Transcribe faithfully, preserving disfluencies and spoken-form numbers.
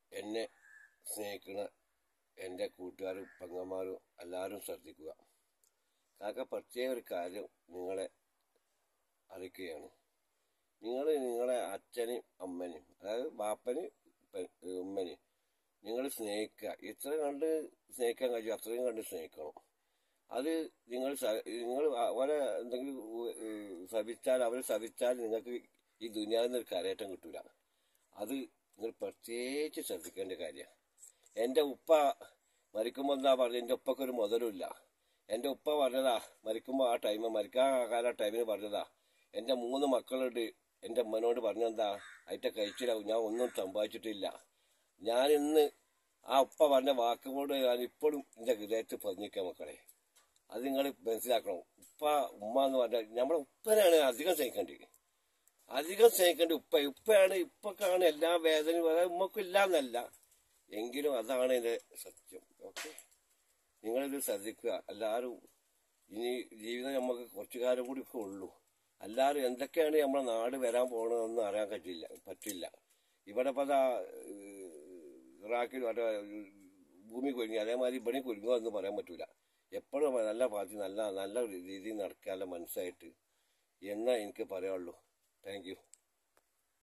എന്നെ സ്നേഹിക്കുന്ന എൻ്റെ കൂട്ടുകാരും പെങ്ങന്മാരും എല്ലാവരും ശ്രദ്ധിക്കുക. കാക്ക പ്രത്യേക ഒരു കാര്യം നിങ്ങളെ അറിയിക്കുകയാണ്. നിങ്ങൾ നിങ്ങളെ അച്ഛനും അമ്മനും, അതായത് ബാപ്പന് ഉമ്മനും നിങ്ങൾ സ്നേഹിക്കുക. ഇത്ര കണ്ട് സ്നേഹിക്കാൻ കഴിയും, അത്രയും കണ്ട് സ്നേഹിക്കണം. അത് നിങ്ങൾ നിങ്ങൾ അവരെ എന്തെങ്കിലും ശപിച്ചാൽ അവർ ശപിച്ചാൽ നിങ്ങൾക്ക് ഈ ദുനിയാവിൽ നിന്ന് ഒരു കരയേറ്റം കിട്ടൂല. അത് നിങ്ങൾ പ്രത്യേകിച്ച് ശ്രദ്ധിക്കേണ്ട കാര്യമാണ്. എൻ്റെ ഉപ്പ മരിക്കുമ്പോൾ എന്താ പറഞ്ഞത്? എൻ്റെ ഉപ്പക്കൊരു മുതലുമില്ല. എൻ്റെ ഉപ്പ പറഞ്ഞതാ മരിക്കുമ്പോൾ, ആ ടൈം മരിക്കാൻ കാല ടൈമിന് പറഞ്ഞതാ, എൻ്റെ മൂന്ന് മക്കളുണ്ട്, എൻ്റെ അമ്മനോട് പറഞ്ഞെന്താ, അതിൻ്റെ കഴിച്ചിലാവും, ഞാൻ ഒന്നും സമ്പാദിച്ചിട്ടില്ല. ഞാനിന്ന് ആ ഉപ്പ പറഞ്ഞ വാക്കുകൊണ്ട് ഞാൻ ഇപ്പോഴും എൻ്റെ ഹൃദയത്തിൽ പതിഞ്ഞിരിക്കുക മക്കളെ. അത് നിങ്ങൾ മനസ്സിലാക്കണം. ഉപ്പ ഉമ്മ എന്ന് പറഞ്ഞാൽ നമ്മുടെ ഉപ്പനാണ് അധികം സ്നേഹിക്കേണ്ടത്. അധികം സ്നേഹിക്കേണ്ടത് ഉപ്പ. ഉപ്പയാണ് ഇപ്പൊക്കാണ് എല്ലാ വേദനയും, അതായത് ഉമ്മക്കും ഇല്ല എന്നല്ല, എങ്കിലും അതാണ് എൻ്റെ സത്യം. ഓക്കെ, നിങ്ങളിത് ശ്രദ്ധിക്കുക എല്ലാവരും. ഇനി ജീവിതം നമുക്ക് കുറച്ചു കാലം കൂടി ഒക്കെ ഉള്ളൂ. എല്ലാവരും എന്തൊക്കെയാണ് നമ്മുടെ നാട് വരാൻ പോകണമെന്ന് അറിയാൻ പറ്റില്ല പറ്റില്ല ഇവിടെ ഇപ്പം അതാ ഇറാഖിൽ മറ്റേ ഭൂമി കുലുങ്ങി, അതേമാതിരി ഇവിടെ കുലുങ്ങുക എന്ന് പറയാൻ പറ്റൂല. എപ്പോഴും നല്ല പാർട്ടി നല്ല നല്ല രീതിയിൽ നടക്കാനുള്ള മനസ്സായിട്ട് എന്നാ എനിക്ക് പറയാനുള്ളൂ. Thank U.